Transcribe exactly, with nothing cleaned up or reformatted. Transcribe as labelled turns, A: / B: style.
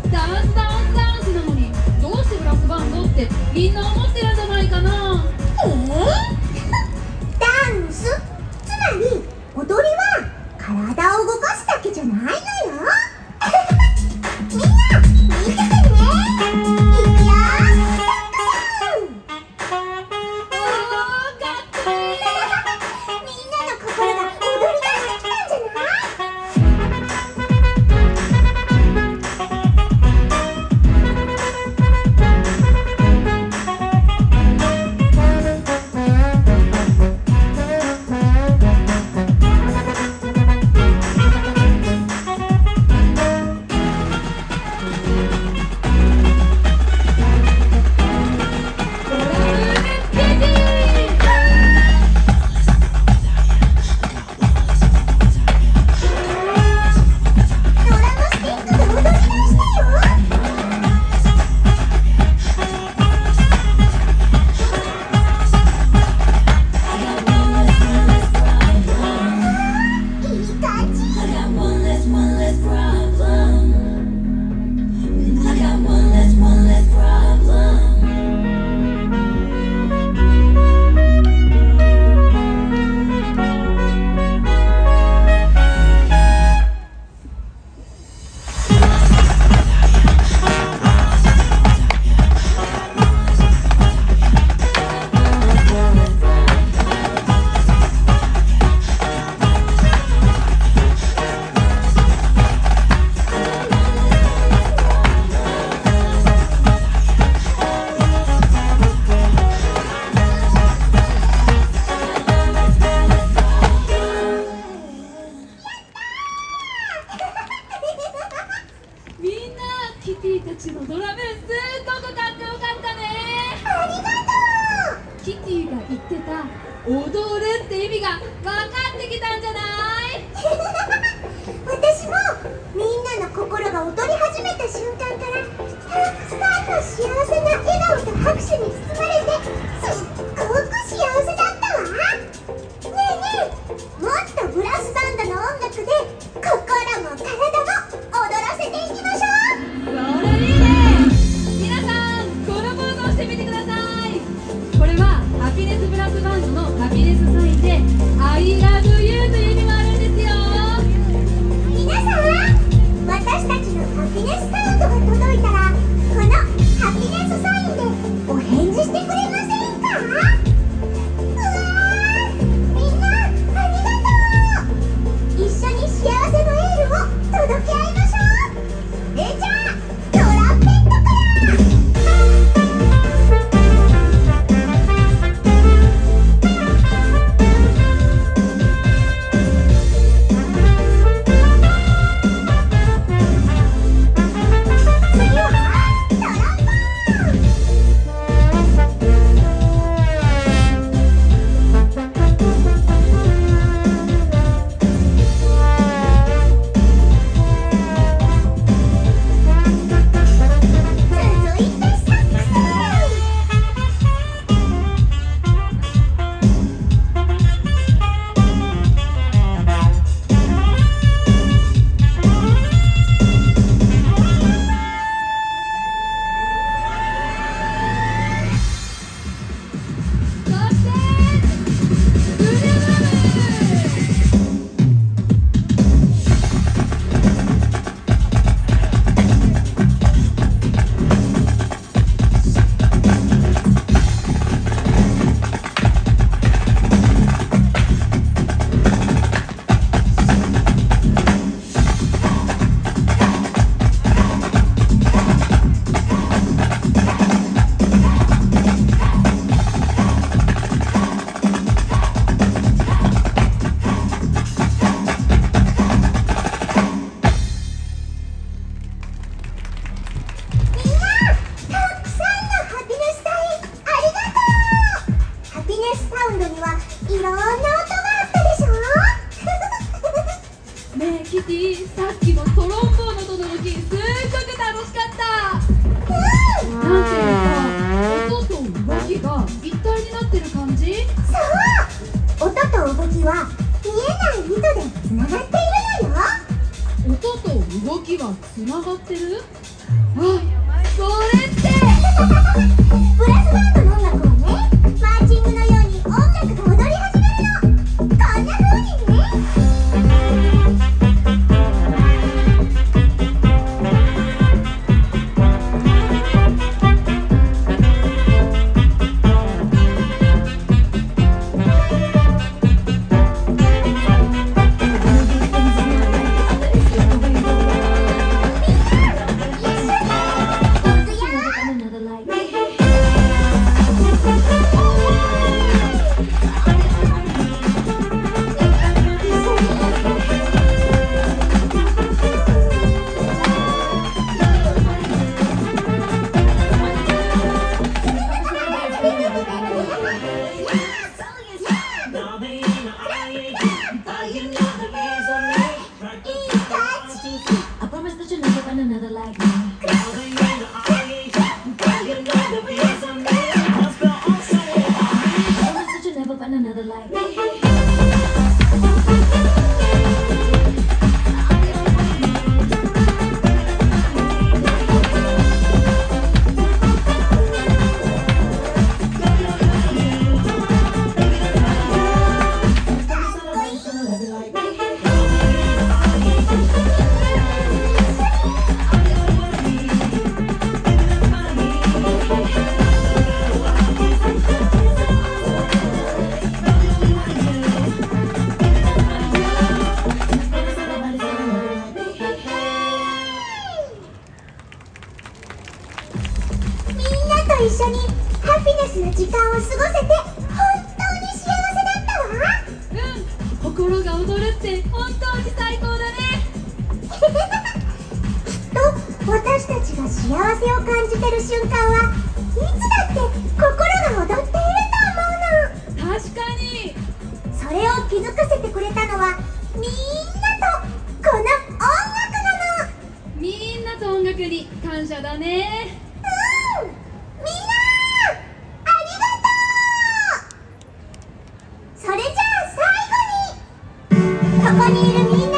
A: ダンスダンスダンスなのにどうしてブラスバンドってみんな思ってるんじゃないかな。
B: えー、ダンスつまり踊りは体を動かすだけじゃないのよ。みんな見ててね。いくよ、
A: キティたちのドラムすっごくかっこよかったね。
B: ありがとう。
A: キティが言ってた踊るって意味が分かってきたんじゃない？
B: 私もみんなの心が踊り始めた瞬間からたくさんの幸せな笑顔と拍手に包まれてすっごく幸せだったわ。ねえねえ、もっとブラスバンドの音楽で心も体も踊らせていきましょう。
A: それいいね。皆さんこのポーズをしてみてください。これはハピネスブラスバンドのハピネスサインで I love you という意味もあるんですよ。
B: 皆さん、私たちのハピネスサウンドが届いたらこのハピネスサインでお返事してくれませんか？うわー、みんなありがとう。一緒に幸せのエールを届け合いましょう。それじゃあトランペットから
A: ねえキティ、さっきのトロンボーンの轟きすっごく楽しかった。うん、なんていうか音と動きが一体になってる感じ。
B: そう、音と動きは見えない糸でつながっているのよ。
A: 音と動きがつながってる？ それって
B: ブラスバンドの音楽はね、マーチングのように音楽が踊り始めるの。こんな風にね。一緒にハピネスな時間を過ごせて本当に幸せだったわ。
A: うん、心が踊るって本当に最高だね。
B: きっと私たちが幸せを感じてる瞬間はいつだって心が踊っていると思うの。
A: 確かに。
B: それを気づかせてくれたのはみんなとこの音楽なの。
A: みんなと音楽に感謝だね。
B: うん、みんなありがとう。それじゃあ最後にここにいるみんな